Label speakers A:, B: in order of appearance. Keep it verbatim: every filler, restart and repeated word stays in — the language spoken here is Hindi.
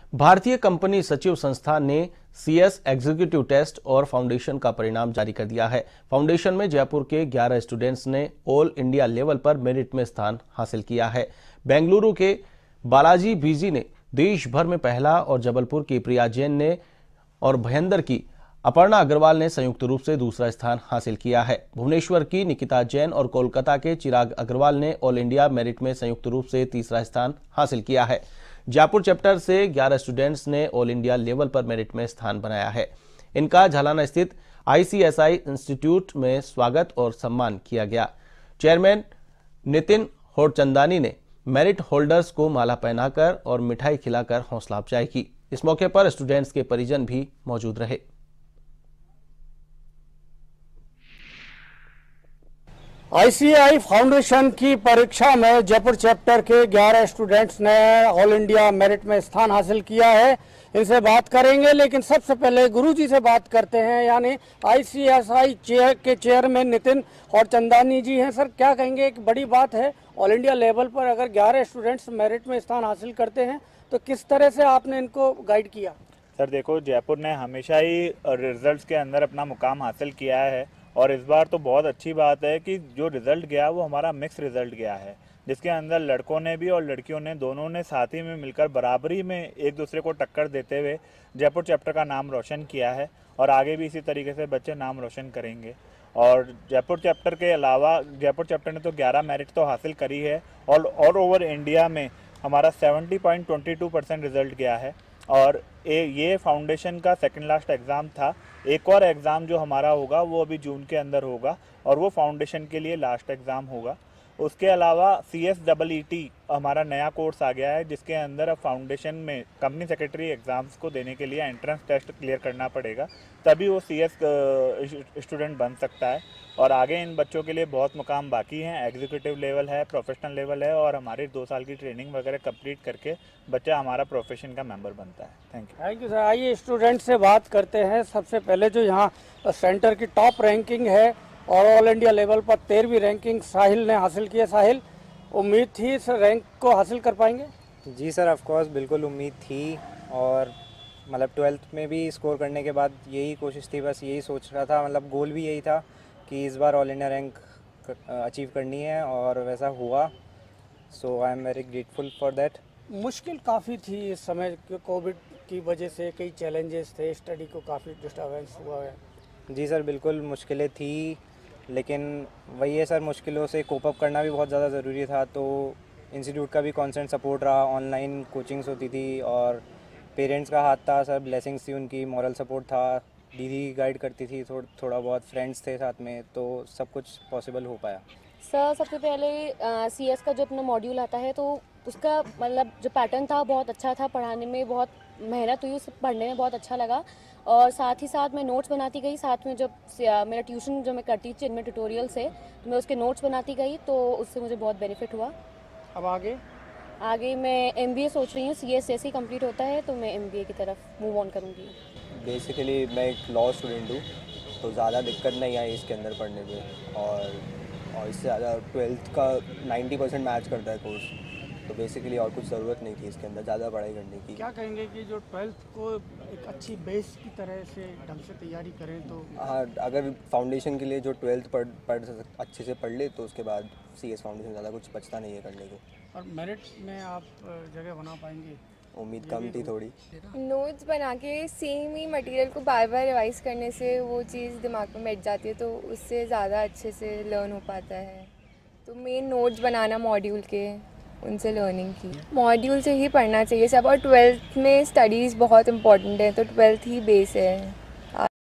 A: भारतीय कंपनी सचिव संस्थान ने सीएस एग्जीक्यूटिव टेस्ट और फाउंडेशन का परिणाम जारी कर दिया है। फाउंडेशन में जयपुर के ग्यारह स्टूडेंट्स ने ऑल इंडिया लेवल पर मेरिट में स्थान हासिल किया है। बेंगलुरु के बालाजी बीजी ने देश भर में पहला और जबलपुर की प्रिया जैन ने और भयंदर की अपर्णा अग्रवाल ने संयुक्त रूप से दूसरा स्थान हासिल किया है। भुवनेश्वर की निकिता जैन और कोलकाता के चिराग अग्रवाल ने ऑल इंडिया मेरिट में संयुक्त रूप से तीसरा स्थान हासिल किया है। जयपुर चैप्टर से ग्यारह स्टूडेंट्स ने ऑल इंडिया लेवल पर मेरिट में स्थान बनाया है। इनका झालाना स्थित आईसीएसआई इंस्टीट्यूट में स्वागत और सम्मान किया गया। चेयरमैन नितिन होडचंदानी ने मेरिट होल्डर्स को माला पहनाकर और मिठाई खिलाकर हौसला अफजाई की। इस मौके पर स्टूडेंट्स के परिजन भी मौजूद रहे।
B: आईसीएआई फाउंडेशन की परीक्षा में जयपुर चैप्टर के ग्यारह स्टूडेंट्स ने ऑल इंडिया मेरिट में स्थान हासिल किया है। इनसे बात करेंगे, लेकिन सबसे पहले गुरुजी से बात करते हैं, यानी आईसीएसआई चेयर के चेयरमैन नितिन होडचंदानी जी हैं। सर, क्या कहेंगे? एक बड़ी बात है, ऑल इंडिया लेवल पर अगर ग्यारह स्टूडेंट्स मेरिट में स्थान हासिल करते हैं तो किस तरह से आपने इनको गाइड किया?
C: सर देखो, जयपुर ने हमेशा ही रिजल्ट्स के अंदर अपना मुकाम हासिल किया है और इस बार तो बहुत अच्छी बात है कि जो रिज़ल्ट गया वो हमारा मिक्स रिज़ल्ट गया है, जिसके अंदर लड़कों ने भी और लड़कियों ने दोनों ने साथ ही में मिलकर बराबरी में एक दूसरे को टक्कर देते हुए जयपुर चैप्टर का नाम रोशन किया है और आगे भी इसी तरीके से बच्चे नाम रोशन करेंगे। और जयपुर चैप्टर के अलावा जयपुर चैप्टर ने तो ग्यारह मेरिट तो हासिल करी है और ऑल ओवर इंडिया में हमारा seventy point twenty two percent result गया है। और ए, ये फाउंडेशन का सेकंड लास्ट एग्ज़ाम था। एक और एग्ज़ाम जो हमारा होगा वो अभी जून के अंदर होगा और वो फाउंडेशन के लिए लास्ट एग्ज़ाम होगा। उसके अलावा C S double E T हमारा नया कोर्स आ गया है, जिसके अंदर अब फाउंडेशन में कंपनी सेक्रेटरी एग्ज़ाम्स को देने के लिए एंट्रेंस टेस्ट क्लियर करना पड़ेगा, तभी वो सी एस स्टूडेंट बन सकता है। और आगे इन बच्चों के लिए बहुत मुकाम बाकी हैं। एग्जीक्यूटिव लेवल है, प्रोफेशनल लेवल है और हमारी दो साल की ट्रेनिंग वगैरह कंप्लीट करके बच्चा हमारा प्रोफेशन का मेंबर बनता है। Thank you
B: thank you sir. आइए स्टूडेंट से बात करते हैं। सबसे पहले जो यहाँ सेंटर की टॉप रैंकिंग है और ऑल इंडिया लेवल पर तेरहवीं रैंकिंग साहिल ने हासिल की है। साहिल, उम्मीद थी इस रैंक को हासिल कर पाएंगे?
D: जी सर, ऑफ कोर्स बिल्कुल उम्मीद थी और मतलब ट्वेल्थ में भी स्कोर करने के बाद यही कोशिश थी, बस यही सोच रहा था, मतलब गोल भी यही था कि इस बार ऑल इंडिया रैंक अचीव करनी है और वैसा हुआ। So I am very grateful for that.
B: मुश्किल काफ़ी थी इस समय, कोविड की वजह से कई चैलेंजेस थे, स्टडी को काफ़ी डिस्टर्बेंस हुआ है।
D: जी सर, बिल्कुल मुश्किलें थी, लेकिन वही है सर, मुश्किलों से कोप अप करना भी बहुत ज़्यादा ज़रूरी था। तो इंस्टीट्यूट का भी कॉन्स्टेंट सपोर्ट रहा, ऑनलाइन कोचिंग्स होती थी और पेरेंट्स का हाथ था सर, ब्लेसिंग्स थी उनकी, मॉरल सपोर्ट था, दीदी गाइड करती थी, थोड़, थोड़ा बहुत फ्रेंड्स थे साथ में, तो सब कुछ पॉसिबल हो पाया।
E: सर, सबसे पहले सी एस का जो अपना मॉड्यूल आता है तो उसका मतलब जो पैटर्न था बहुत अच्छा था, पढ़ाने में बहुत मेहनत हुई, उसे पढ़ने में बहुत अच्छा लगा और साथ ही साथ मैं नोट्स बनाती गई। साथ में जब मेरा ट्यूशन जो मैं करती थी इनमें ट्यूटोरियल से, तो मैं उसके नोट्स बनाती गई, तो उससे मुझे बहुत बेनिफिट हुआ।
B: अब आगे
E: आगे मैं एम बी ए सोच रही हूँ। सी एस जैसे ही कंप्लीट होता है तो मैं एम बी ए की तरफ मूव ऑन करूँगी।
F: बेसिकली मैं एक लॉ स्टूडेंट हूँ, तो ज़्यादा दिक्कत नहीं आई इसके अंदर पढ़ने में और और इससे ज़्यादा ट्वेल्थ का नाइन्टी परसेंट मैच करता है कोर्स, तो बेसिकली और कुछ ज़रूरत नहीं थी इसके अंदर ज़्यादा पढ़ाई करने की।
B: क्या कहेंगे कि जो ट्वेल्थ को एक अच्छी बेस की तरह से ढंग से तैयारी करें तो?
F: हाँ, अगर फाउंडेशन के लिए जो ट्वेल्थ पढ़ पढ़ अच्छे से पढ़ ले तो उसके बाद सी एस फाउंडेशन ज़्यादा कुछ बचता नहीं है करने को।
B: और मेरिट में आप जगह बना पाएंगे?
F: उम्मीद कम थी थोड़ी।
G: नोट्स बना के सेम ही मटेरियल को बार बार रिवाइज करने से वो चीज़ दिमाग में बैठ जाती है, तो उससे ज़्यादा अच्छे से लर्न हो पाता है। तो मेन नोट्स बनाना मॉड्यूल के, उनसे लर्निंग की, मॉड्यूल से ही पढ़ना चाहिए सब। और ट्वेल्थ में स्टडीज़ बहुत इंपॉर्टेंट है, तो ट्वेल्थ ही बेस है।